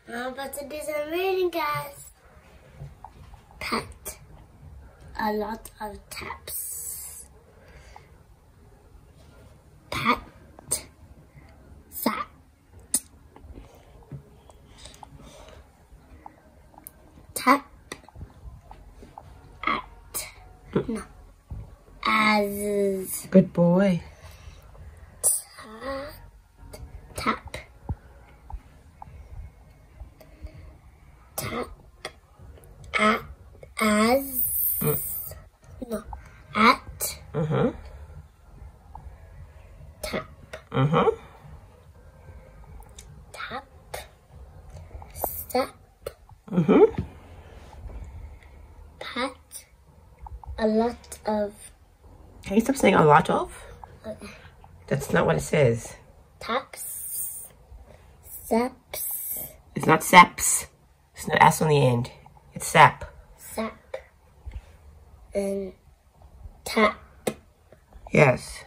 I'm about to do some reading, guys. Pat. A lot of taps. Pat. Sat. Tap. At. No. As. Good boy. Tap. Tap. At. As. No. At. Tap. Tap. Step. Pat. A lot of. Can you stop saying a lot of? Okay. That's not what it says. Taps. Saps. It's not saps. It's not S on the end. It's sap. Sap. And tap. Yes.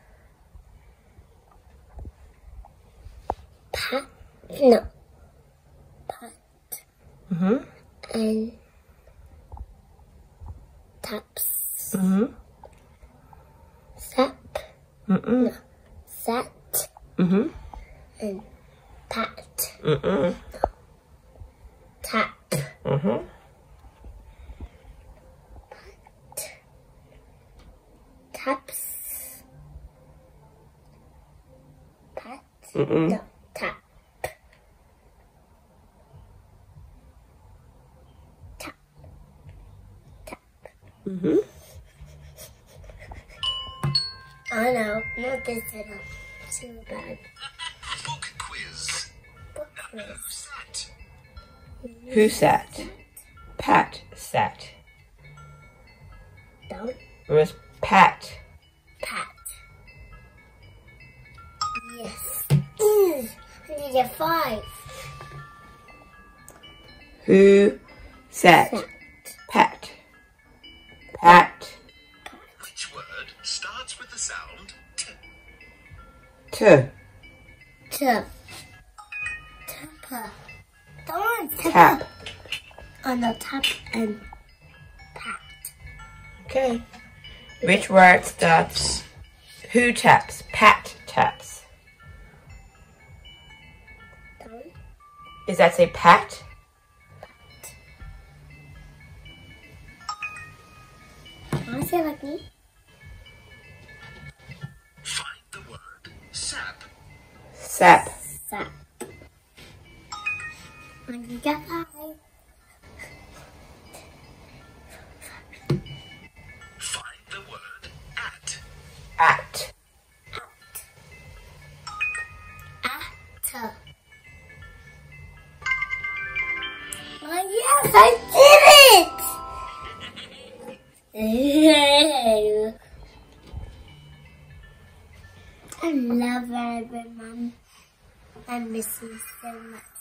Pat. No. Pat. And taps. Sap. No. Sat. And pat. Tap. Pat. Taps. Pat. No. Tap. Tap. Tap. Oh no, not this little. Too bad. Book quiz. Book quiz. Who sat? Who sat? Pat sat. Don't. It was Pat. Pat. Yes. I need a 5. Who sat? Sat. Pat. Pat. Which word starts with the sound T? T. Tapper. Don't Tap. On the tap and pat. Okay. Which word starts? Who taps? Pat taps. Don't. Does that say pat? Want to say like me? Find the word sap. Sap. Sap. When you get 5. Find the word at. At. At. Oh yes, I did it! I love Rabbit Mom. I miss you so much.